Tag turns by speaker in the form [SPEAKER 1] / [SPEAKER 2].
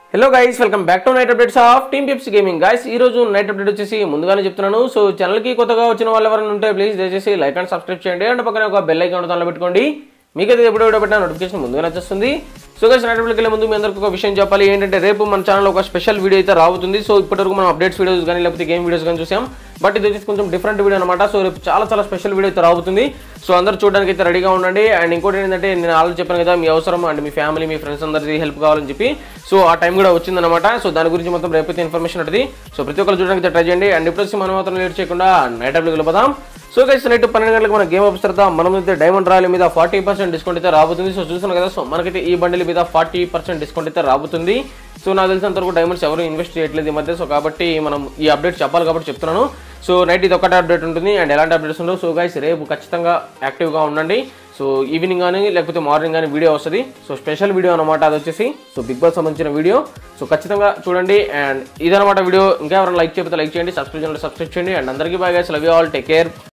[SPEAKER 1] Hello guys, welcome back to night updates of team pips gaming. Guys ఈ రోజు night update వచ్చేసి ముందుగానే చెప్తున్నాను. సో ఛానల్ కి కొత్తగా వచ్చిన వాళ్ళు ఎవరైనా ఉంటే ప్లీజ్ దయచేసి లైక్ అండ్ సబ్స్క్రైబ్ చేయండి. అండ్ పక్కన ఒక బెల్ ఐకాన్ దానిలో పెట్టుకోండి. మీకైతే ఎప్పుడు వీడియో పెట్టినా నోటిఫికేషన్ ముందుగానే వచ్చేస్తుంది. సో గైస్ నైట్ అప్డేట్కి వెళ్ళే ముందు మీ అందరికీ ఒక విషయం చెప్పాలి. ఏంటంటే రేపు మన ఛానల్లో ఒక స్పెషల్ వీడియో అయితే రాబోతుంది. సో ఇప్పటివరకు మనం అప్డేట్స్ వీడియోస్ కానీ లేకపోతే గేమ్ వీడియోస్ కానీ చూసాం, బట్ ఇది వచ్చేసి కొంచెం డిఫరెంట్ వీడియో అనమాట. సో రేపు చాలా స్పెషల్ వీడియో అయితే రాబోతుంది. సో అందరూ చూడడానికి అయితే రెడీగా ఉండండి. అండ్ ఇంకోటి ఏంటంటే నేను ఆల్రెడీ చెప్పాను కదా, మీ అవసరం అండ్ మీ ఫ్యామిలీ మీ ఫ్రెండ్స్ అందరికీ హెల్ప్ కావాలని చెప్పి. సో ఆ టైం కూడా వచ్చిందనమాట. సో దాని గురించి మొత్తం రేపైతే ఇన్ఫర్మేషన్ ఉంటుంది. సో ప్రతి ఒక్కరు చూడడానికి అయితే ట్రై చేయండి. అండ్ ఇప్పుడు వచ్చి మనం మాత్రం లేట్ చేయకుండా నైట్ అప్డేట్కి వెళ్ళిపోదాం. సో గైస్ నైట్ 12 గంటలకు మన గేమ్ ఆఫీస్ తర్వాత మనం అయితే డైమండ్ రాయల్ మీద 40% డిస్కౌంట్ అయితే రాబోతుంది. సో చూస్తున్నాం కదా, సో మనకైతే ఈ బండిల్ మీద 40% డిస్కౌంట్ అయితే రాబోతుంది. సో నాకు తెలిసినంత వరకు డైమండ్స్ ఎవరు ఇన్వెస్ట్ చేయట్లేదు ఈ మధ్య. సో కాబట్టి మనం ఈ అప్డేట్ చెప్పాలి కాబట్టి చెప్తున్నాను. సో నైట్ ఇది ఒకటే అప్డేట్ ఉంటుంది అండ్ ఎలాంటి అప్డేట్స్ ఉండవు. సో గైస్ రేపు ఖచ్చితంగా యాక్టివ్గా ఉండండి. సో ఈవినింగ్ కానీ లేకపోతే మార్నింగ్ కానీ వీడియో వస్తుంది. సో స్పెషల్ వీడియో అనమాట అది వచ్చేసి. సో బిగ్ బాస్ సంబంధించిన వీడియో. సో ఖచ్చితంగా చూడండి. అండ్ ఇదనమాట వీడియో. ఇంకా ఎవరైనా లైక్ చేయకపోతే లైక్ చేయండి, సబ్స్క్రైబ్ చేయండి. అండ్ అందరికీ bye guys, love you all, take care.